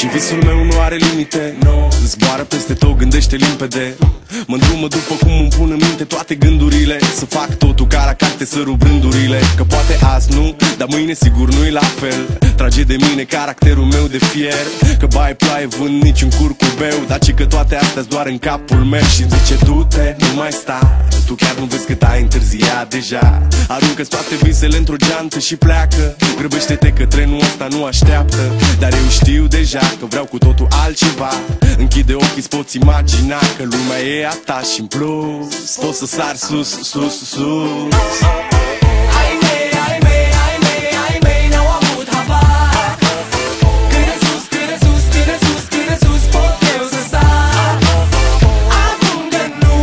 Și visul meu nu are limite, no. Zboară peste tot, gândește limpede. Mă îndrumă după cum îmi pun în minte toate gândurile. Să fac totul ca la carte, să rup rândurile. Că poate azi nu, dar mâine sigur nu-i la fel. Trage de mine caracterul meu de fier. Că baie ploaie vând niciun curcubeu. Dar ci că toate astea-s doar în capul meu. Și-mi zice du-te, nu mai sta. Tu chiar nu vezi cât ai întârziat deja. Aruncă-ți toate visele într-o geantă și pleacă. Grăbește-te că trenul ăsta nu așteaptă. Dar eu știu deja că vreau cu totul altceva. Închide ochii, îți poți imagina că lumea e a ta și în plus poți să sari sus, sus, sus. Ai mei, ai mei, ai mei, ai mei n-au avut habar. Cât de sus, cât de sus, cât de sus, cât de sus pot eu să sar. Acum că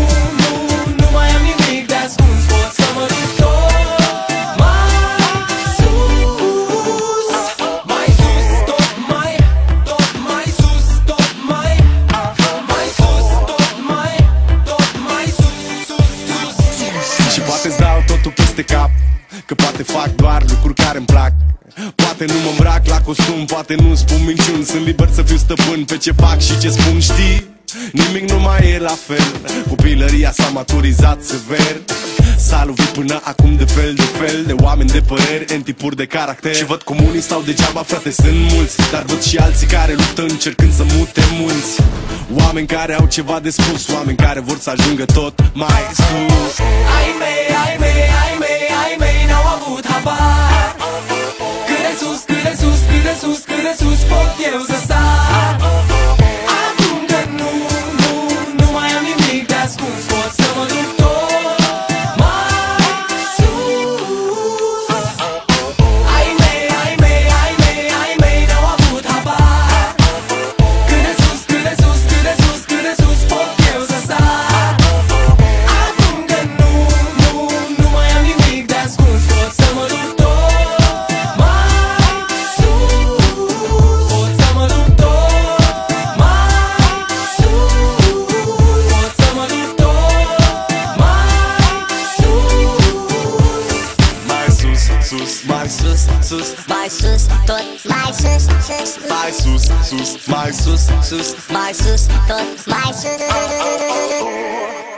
nu mai am nimic de ascuns, pot să mă duc tot mai sus. Mai sus, tot mai sus, tot mai sus, tot mai sus, sus, sus. Și poate-ți dau totul peste cap, că poate fac doar lucruri care-mi plac. Poate nu mă îmbrac la costum, poate nu spun minciuni. Sunt liber să fiu stăpân pe ce fac și ce spun, știi? Nimic nu mai e la fel. Copilăria s-a maturizat sever. S-a lovit până acum de fel de fel de oameni de păreri, în tipuri de caracter. Și văd cum unii stau degeaba, frate, sunt mulți. Dar văd și alții care luptă încercând să mute munți. Oameni care au ceva de spus, oameni care vor să ajungă tot mai sus. Ai mei, ai mei, ai mei, ai mei n-au avut habar. Cât de sus, cât de sus, cât de sus, cât de sus pot eu să sar. Acum că nu mai am nimic de ascuns, pot să mă duc tot mai sus. Ai mei, ai mei, ai mei, ai mei n-au avut habar. Cât de sus, cât de sus, cât de sus, cât de sus pot eu să sar. Acum că nu mai am nimic de ascuns, pot să mă duc tot mai sus. Pot să mă duc tot mai sus. Pot să mă duc tot mai sus. Mai sus, sus, mai sus, Mai sus, tot mai sus, sus, mai sus, sus, mai sus, sus. mai sus, tot mai sus.